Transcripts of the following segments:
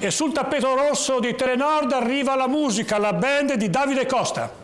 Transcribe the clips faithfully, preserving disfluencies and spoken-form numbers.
e sul tappeto rosso di Telenord arriva la musica, la band di Davide Costa.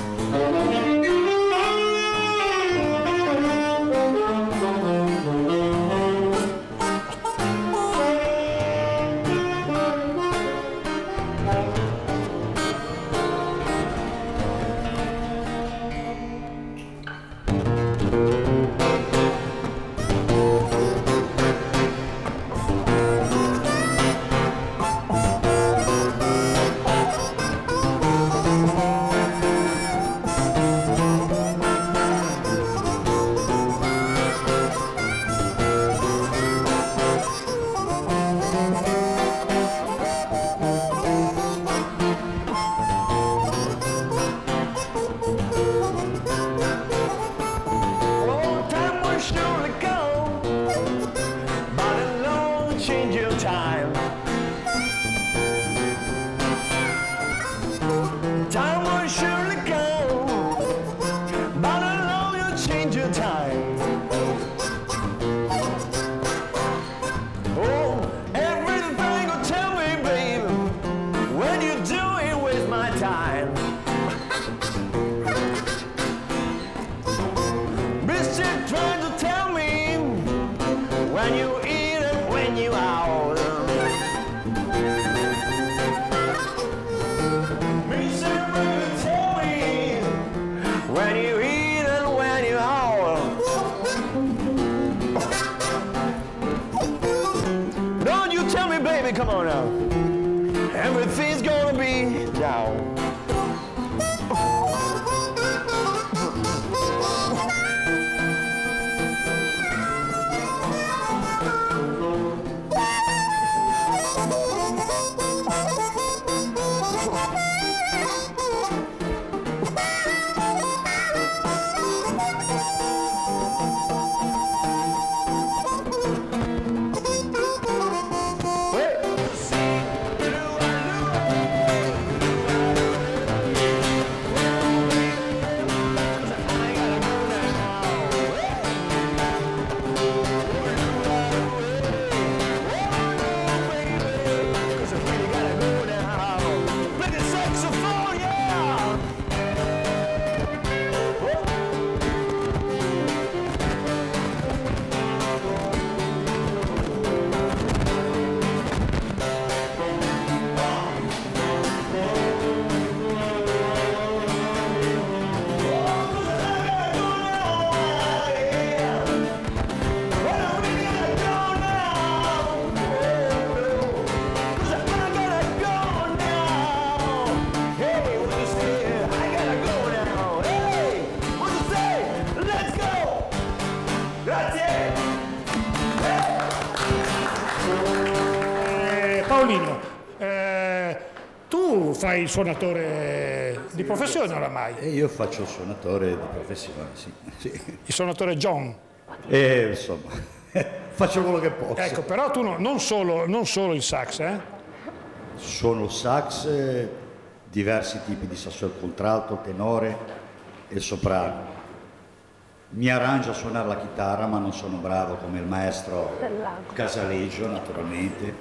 Come on now. Everything's gonna be down. Paolino, eh, tu fai il suonatore di professione oramai? E io faccio il suonatore di professione, sì. sì. Il suonatore John? E insomma, faccio quello che posso. Ecco, però tu no, non, solo, non solo il sax, eh? Suono il sax, diversi tipi di sassofono, il contralto, il tenore e il soprano. Mi arrangio a suonare la chitarra, ma non sono bravo come il maestro Casaleggio, naturalmente.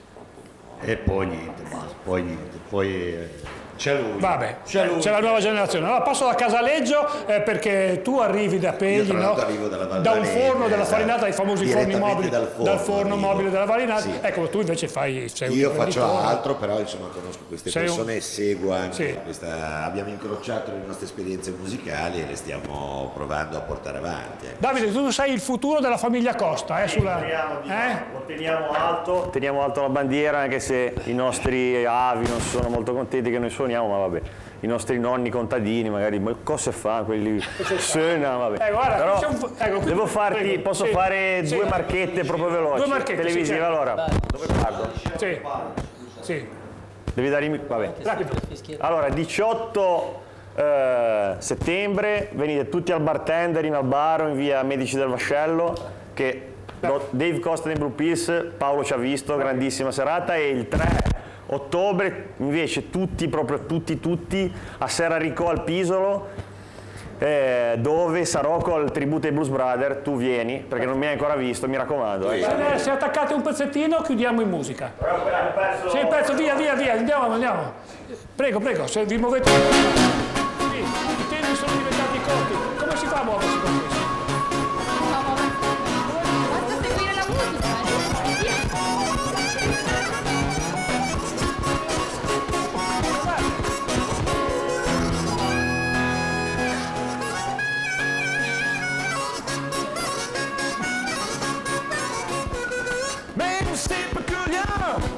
E poi niente, basta, poi niente, poi eh, c'è lui. Vabbè, c'è la nuova generazione. Allora passo da Casaleggio eh, perché tu arrivi da Pegli, no? Da un forno della Farinata, i famosi forni mobili, dal forno, dal forno mobile della Farinata. Sì. Ecco, tu invece fai... Sei Io faccio altro, però insomma conosco queste sei persone e un... seguo anche sì. questa... Abbiamo incrociato le nostre esperienze musicali e le stiamo provando a portare avanti. Ecco. Davide, tu sei il futuro della famiglia Costa, eh? Sulla... Speriamo di eh? no. Lo teniamo alto, teniamo alto la bandiera, anche se i nostri avi non sono molto contenti che noi suoniamo, ma vabbè. I nostri nonni contadini magari, ma cosa fa quelli? Sena, vabbè. Eh, guarda, però un... ecco, devo farti, prego. posso sì. fare sì. due marchette proprio veloci, due marchette, televisive, sì, certo. Allora, dove parlo? Sì, sì. Devi dare i... vabbè. Allora, diciotto eh, settembre, venite tutti al Bartender in Albaro, in via Medici del Vascello, che Dave Costa dei Blue Pills, Paolo ci ha visto, grandissima serata, e il tre ottobre invece tutti, proprio tutti, tutti, a Serrarico al Pisolo, eh, dove sarò col tributo ai Blues Brothers. Tu vieni, perché non mi hai ancora visto, mi raccomando. Eh. Se, se attaccate un pezzettino chiudiamo in musica. Pezzo... Sì, il pezzo, via, via, via, andiamo, andiamo. Prego, prego, se vi muovete... Sì, i tempi sono diventati corti. Come si fa a muoversi con questo? Basta seguire la musica. Baby, stay peculiar.